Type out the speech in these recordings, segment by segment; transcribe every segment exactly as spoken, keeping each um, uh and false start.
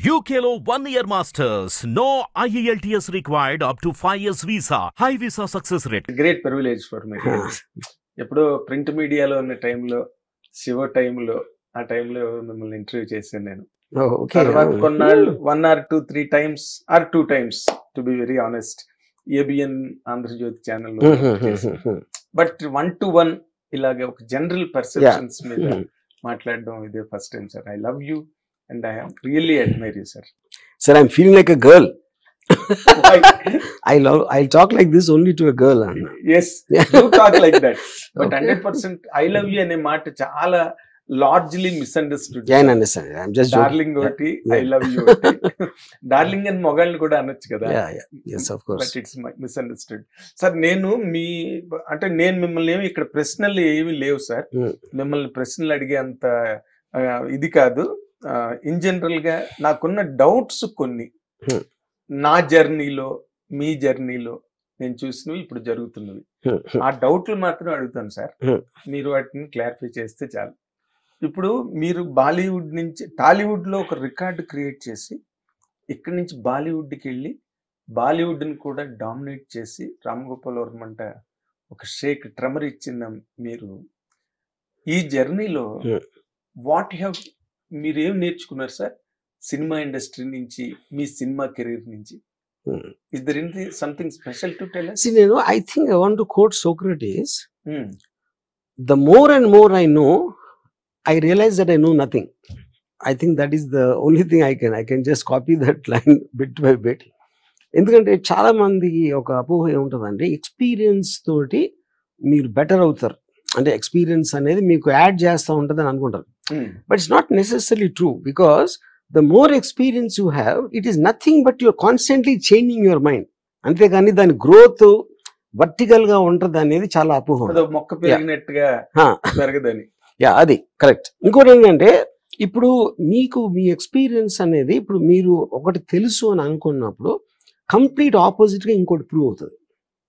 U K లో one year masters. No I E L T S required up to five years visa. High visa success rate. Great privilege for me. ఎప్పుడో print మీడియాలో ఉన్న టైంలో శివ టైంలో ఆ టైంలో మిమ్మల్ని ఇంటర్వ్యూ చేశాను నేను. తర్వాత కొన్నాళ్ళు one or two three times or two times to be very honest ABN Andhra Jyothi ఛానల్లో బట్ వన్ టు వన్ ఇలాగే ఒక జనరల్ పర్సెప్షన్స్ మీద మాట్లాడడం ఇదే first time sir. I love you and I am really admire you, sir. Sir, I'm feeling like a girl. I love. I'll talk like this only to a girl. Anna. Yes, you talk like that. But one hundred percent I love you ane maata chaala largely misunderstood. Yeah, I understand. I'm just darling oti, yeah. I love you oti. Darling and mogalni kuda anochu kada. Yeah, yeah. Yes, of course. But it's misunderstood. Sir, nenu మీ అంటే నేను మిమ్మల్ని ఏమి ఇక్కడ ప్రశ్నలు ఏమి లేవు sir. మిమ్మల్ని ప్రశ్నలు అడిగే అంత ఇది కాదు. ఇన్ జనరల్ గా నాకున్న డౌట్స్ కొన్ని నా జర్నీలో మీ జర్నీలో నేను చూసినవి ఇప్పుడు జరుగుతున్నవి ఆ డౌట్లు మాత్రం అడుగుతాను సార్. మీరు వాటిని క్లారిఫై చేస్తే చాలు. ఇప్పుడు మీరు బాలీవుడ్ నుంచి టాలీవుడ్ లో ఒక రికార్డు క్రియేట్ చేసి ఇక్కడి నుంచి బాలీవుడ్కి వెళ్ళి బాలీవుడ్ని కూడా డామినేట్ చేసి రామ్ గోపాల్ వర్మ అంట ఒక షేక్ ట్రెమర్ ఇచ్చిన మీరు ఈ జర్నీలో వాట్ హ్యావ్ మీరు ఏం నేర్చుకున్నారు సార్ సినిమా ఇండస్ట్రీ నుంచి మీ సినిమా కెరీర్ నుంచి? Is there anything something special to tell us? See, you know, I think I want to quote Socrates. Hmm. The more and more I know, I realize that I know nothing. I think that is the only thing I can. I can just copy that line bit by bit. ఎందుకంటే చాలా మందికి ఒక అపోహ ఏముంటుందంటే experience తోటి మీరు better అవుతారు అంటే ఎక్స్పీరియన్స్ అనేది మీకు యాడ్ చేస్తూ ఉంటుంది అని అనుకుంటారు. But it's not necessary true because the more experience you have it is nothing but your constantly changing your mind. అంతేగాని దాని గ్రోత్ వర్టికల్ గా ఉంటుంది అనేది చాలా అపోహ. మొక్క పెరిగినట్టుగా పెరగదని. యా, అది కరెక్ట్. ఇంకోటి ఏంటంటే ఇప్పుడు మీకు మీ ఎక్స్పీరియన్స్ అనేది ఇప్పుడు మీరు ఒకటి తెలుసు అని అనుకున్నప్పుడు కంప్లీట్ ఆపోజిట్ గా ఇంకోటి ప్రూవ్ అవుతుంది.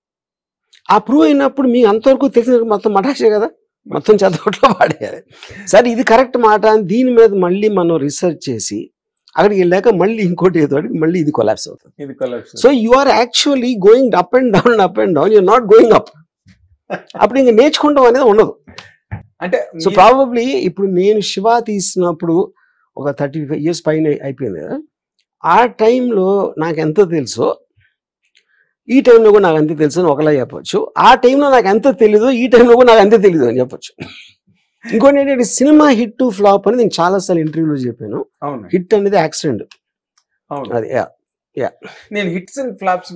ఆ ప్రూవ్ అయినప్పుడు మీ అంతవరకు తెలిసిన మొత్తం మటాషే కదా, మొత్తం చదవట్లో పాడేయాలి. సరే ఇది కరెక్ట్ మాట అని దీని మీద మళ్ళీ మనం రీసెర్చ్ చేసి అక్కడికి వెళ్ళాక మళ్ళీ ఇంకోటి ఏదో మళ్ళీ ఇది కొలాప్స్ అవుతుంది. So you are actually going up and down up and down you're not going up. అప్పుడు ఇంకా నేర్చుకుంటాం అనేది ఉండదు. అంటే సో ప్రాబబ్లీ ఇప్పుడు నేను శివ తీసినప్పుడు ఒక థర్టీ ఫైవ్ ఇయర్స్ పైన అయిపోయింది కదా, ఆ టైంలో నాకు ఎంత తెలుసో ఈ టైంలో కూడా నాకు అంతే తెలుసు అని ఒకలా చెప్పచ్చు. ఆ టైంలో నాకు ఎంత తెలీదు ఈ టైంలో కూడా నాకు అంతే తెలీదు అని చెప్పచ్చు. ఇంకోటి ఏంటంటే సినిమా హిట్ ఫ్లాప్ అని నేను చాలా సార్లు ఇంటర్వ్యూలో చెప్పాను. హిట్ అనేది యాక్సిడెంట్. అది నేను హిట్స్ అండ్ ఫ్లాప్స్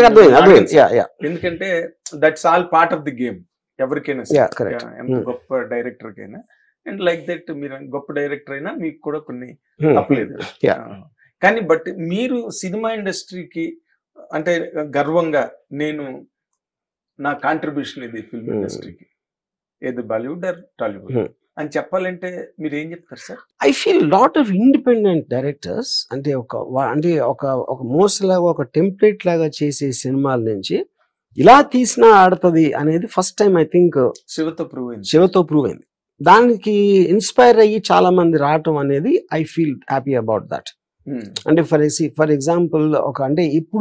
ఎందుకంటే that's all part of the game. ఎవరికైనా ఎంత గొప్ప డైరెక్టర్ కైనా అండ్ లైక్ దట్ మీరు గొప్ప డైరెక్టర్ అయినా మీకు కూడా కొన్ని తప్పలేదు. కానీ బట్ మీరు సినిమా ఇండస్ట్రీకి అంటే గర్వంగా నేను నా కాంట్రిబ్యూషన్ ఇది ఫిల్మ్ ఇండస్ట్రీకి ఏది బాలీవుడ్ ఆర్ టాలీవుడ్ అని చెప్పాలంటే మీరు ఏం చెప్తారు sir? I feel lot of independent directors అంటే ఒక అంటే ఒక ఒక మోస్ట్ లాగా ఒక టెంప్లెట్ లాగా చేసే సినిమాల నుంచి ఇలా తీసినా ఆడుతుంది అనేది ఫస్ట్ టైం ఐ థింక్ శివతో ప్రూవ్ అయింది శివతో ప్రూవ్ అయింది. దానికి ఇన్స్పైర్ అయ్యి చాలా మంది రావటం అనేది I feel happy about that. అంటే ఫర్ ఫర్ ఎగ్జాంపుల్ ఒక అంటే ఇప్పుడు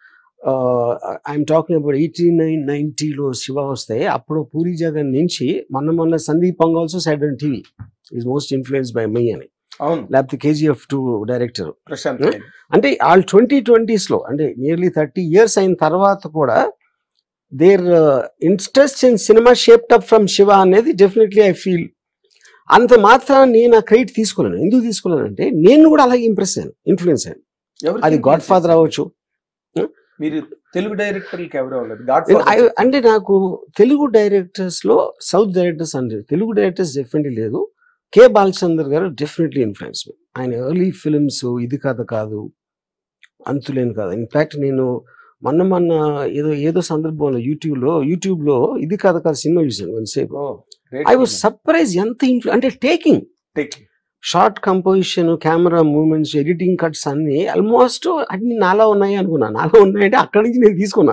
I'm talking about eighty nine నైన్టీలో శివ వస్తే అప్పుడు పూరి జగన్ నుంచి మొన్న మొన్న Sandeep also side on TV is most influence by my అని, లేకపోతే కేజీఎఫ్ టూ డైరెక్టర్ అంటే వాళ్ళు ట్వంటీ ట్వంటీస్ లో అంటే నియర్లీ థర్టీ ఇయర్స్ అయిన తర్వాత కూడా their interest in cinema shaped up from Shiva అనేది డెఫినెట్లీ ఐ ఫీల్. అంత మాత్రం నేను ఆ క్రెడిట్ తీసుకోలేను. ఎందుకు తీసుకోలేను అంటే నేను కూడా అలాగే ఇంప్రెస్ అయ్యాను, ఇన్ఫ్లుయెన్స్ అయ్యాను. అది గాడ్ ఫాదర్ అవ్వచ్చు. మీరు తెలుగు డైరెక్టర్లకి ఎవరు అవ్వలేదు అంటే నాకు తెలుగు డైరెక్టర్స్ లో సౌత్ డైరెక్టర్స్ అంటే తెలుగు డైరెక్టర్స్ డెఫినెట్లీ లేదు. కె బాలచందర్ గారు డెఫినెట్లీ ఇన్ఫ్లుయెన్స్ మీ. ఆయన ఎర్లీ ఫిల్మ్స్ ఇది కథ కాదు అంతులేని కాదు. ఇన్ఫాక్ట్ నేను మొన్న మొన్న ఏదో ఏదో సందర్భంలో యూట్యూబ్ లో యూట్యూబ్ లో ఇది కథ కాదు సినిమా చూసాను కొంతసేపు. ఐ వాజ్ సర్ప్రైజ్ ఎంత ఇన్ఫ్లు అంటే taking shot composition camera movements editing cuts అన్ని ఆల్మోస్ట్ అన్ని నాలా ఉన్నాయి అనుకున్నా. నాలా ఉన్నాయంటే అక్కడి నుంచి నేను తీసుకున్నా.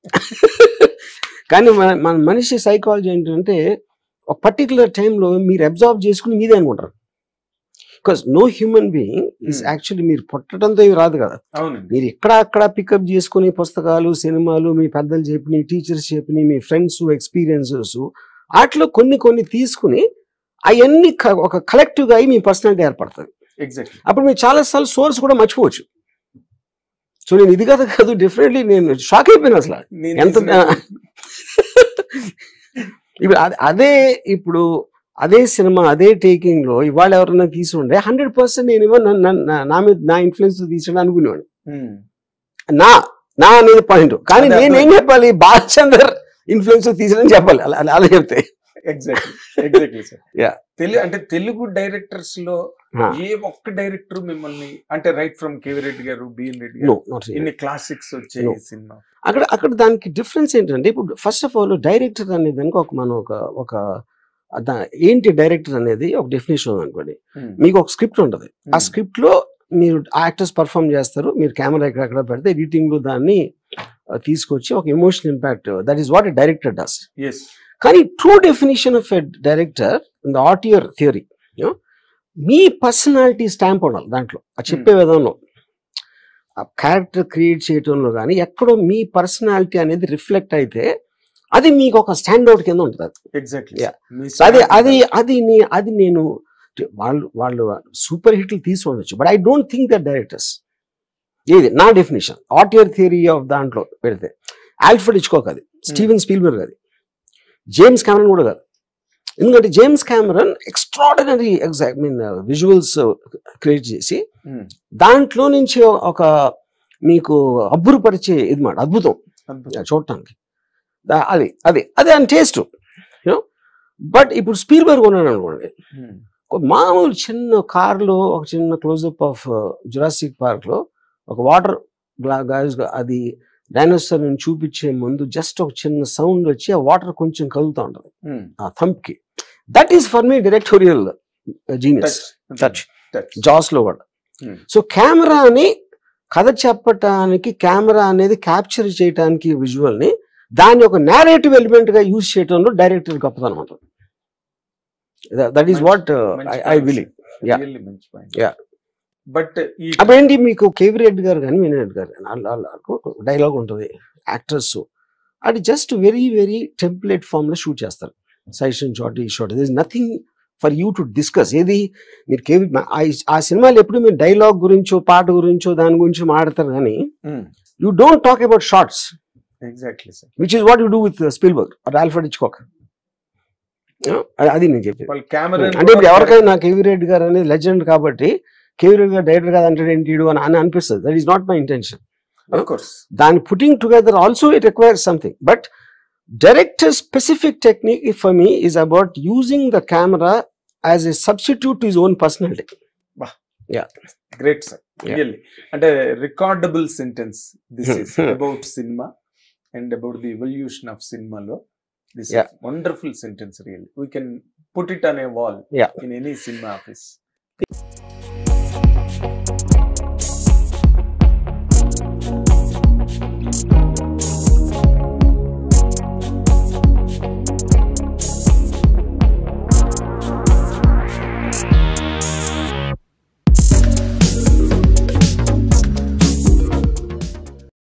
కానీ మన మన మనిషి సైకాలజీ ఏంటంటే ఒక పర్టికులర్ టైంలో మీరు అబ్జర్వ్ చేసుకుని మీదే అనుకుంటారు. Because no human being is actually మీరు పుట్టడంతో ఇవి రాదు కదా. అవునండి. మీరు ఇక్కడ అక్కడ పికప్ చేసుకుని పుస్తకాలు, సినిమాలు, మీ పెద్దలు చెప్పిన, టీచర్స్ చెప్పిన, మీ ఫ్రెండ్స్ ఎక్స్పీరియన్సెస్, వాటిలో కొన్ని కొన్ని తీసుకుని అవన్నీ ఒక కలెక్టివ్ గా అయి మీ పర్సనాలిటీ ఏర్పడుతుంది. ఎగ్జాక్ట్లీ. అప్పుడు మీరు చాలా సార్లు సోర్స్ కూడా మర్చిపోవచ్చు. సో నేను ఇది కదా కాదు, డెఫినెట్లీ నేను షాక్ అయిపోయాను అసలు ఎంత. ఇప్పుడు అదే ఇప్పుడు అదే సినిమా అదే టేకింగ్ లో ఇవాళ ఎవరైనా తీసుండే హండ్రెడ్ పర్సెంట్ నేను ఇవ్వ నా మీద నా ఇన్ఫ్లుయెన్స్ తీసాడు అనుకునేవాడు. నా నా అనేది పాయింట్. కానీ నేనేం చెప్పాలి, బాలచందర్ ఇన్ఫ్లుయెన్స్ తీసాడని చెప్పాలి. అలా అలా చెప్తే ఎగ్జాక్ట్లీ ఎగ్జాక్ట్లీ సార్. తెలుగు అంటే తెలుగు డైరెక్టర్స్ లో ఏ ఒక్క డైరెక్టర్ మిమ్మల్ని అంటే రైట్ ఫ్రమ్ కేవీ రెడ్డి గారు, బిఎన్ రెడ్డి గారు, ఇన్ని క్లాసిక్స్ వచ్చే సినిమా అక్కడ అక్కడ దానికి డిఫరెన్స్ ఏంటంటే, ఇప్పుడు ఫస్ట్ ఆఫ్ ఆల్ డైరెక్టర్ అనేది దానికి ఒక మనం ఒక ఒక ఏంటి డైరెక్టర్ అనేది ఒక డెఫినేషన్ ఉంది అనుకోండి. మీకు ఒక స్క్రిప్ట్ ఉంటుంది, ఆ స్క్రిప్ట్ లో మీరు యాక్టర్స్ పర్ఫామ్ చేస్తారు, మీరు కెమెరా ఎక్కడెక్కడ పెడితే ఎడిటింగ్ లో దాన్ని తీసుకొచ్చి ఒక emotional impact, that is what a director does. కానీ true definition of a director in the auteur theory, మీ పర్సనాలిటీ స్టాంప్ ఉండాలి దాంట్లో, ఆ చెప్పే విధానంలో, ఆ క్యారెక్టర్ క్రియేట్ చేయటంలో కానీ ఎక్కడో మీ పర్సనాలిటీ అనేది రిఫ్లెక్ట్ అయితే అది మీకు ఒక స్టాండ్అవుట్ కింద ఉంటుంది. ఎగ్జాక్ట్లీ. అది అది అది అది నేను వాళ్ళు వాళ్ళు సూపర్ హిట్లు తీసి ఉండొచ్చు, but I don't think that directors, ఏది నా డెఫినేషన్ ఆటియర్ థియరీ ఆఫ్ దాంట్లో పెడితే ఆల్ఫ్రెడ్ హిచ్కాక్ అది, స్టీవెన్ స్పీల్బర్గ్ అది, జేమ్స్ కెమెరన్ కూడా కాదు. ఎందుకంటే James Cameron extraordinary exact mean visuals create చేసి దాంట్లో నుంచి ఒక మీకు అబ్బురుపరిచే ఇది మాట అద్భుతం చూడటానికి. అది అది అదే అని టేస్ట్ యూనో. బట్ ఇప్పుడు స్పీల్బర్గ్ ఉన్నాడు అనుకోండి, మామూలు చిన్న కార్లో ఒక చిన్న క్లోజప్ ఆఫ్ జురాసిక్ పార్క్ లో ఒక వాటర్ గ్లాస్ అది డైనోసార్ ని చూపించే ముందు జస్ట్ ఒక చిన్న సౌండ్ వచ్చి ఆ వాటర్ కొంచెం కదులుతూ ఉంటుంది ఆ థంప్ కి. That is for me directorial genius touch Jaws లో కూడా. సో కెమెరాని కథ చెప్పటానికి, కెమెరా అనేది క్యాప్చర్ చేయడానికి విజువల్ ని, దాన్ని ఒక నేరేటివ్ ఎలిమెంట్ గా యూజ్ చేయడంలో డైరెక్టర్ గొప్పతనం ఉంటుంది. That is what I believe. Yeah. But అప్పుడేంటి మీకు కేవీ రెడ్డి గారు కానీ మీనా రెడ్డి గారు కానీ డైలాగ్ ఉంటుంది, యాక్టర్స్ అది just very very template form లో షూట్ చేస్తారు. సైషన్ షాట్, ఈ shot, this nothing for you to discuss. ఏది మీరు కేవీ ఆ సినిమాలు ఎప్పుడు మీరు డైలాగ్ గురించో పాట గురించో దాని గురించి మాట్లాడతారు కానీ you don't talk about shots. Exactly sir. Which is what you do with Spielberg or Alfred Hitchcock. అది నేను చెప్పేది. అంటే ఇప్పుడు ఎవరికైనా కేవీ రెడ్డి గారు అనేది లెజెండ్ కాబట్టి కేవీ రెడ్డి గారు డైరెక్టర్ కాదు అంటే ఏంటి అని అని అనిపిస్తుంది. That is not my intention. దాని putting together also it requires something, but director specific technique for me is about using the camera as a substitute to his own personality. Wow. Yeah. Great sir. Yeah. Really. And a recordable sentence this is about cinema and about the evolution of cinema lo. This yeah. is wonderful sentence really. We can put it on a wall yeah. in any cinema office.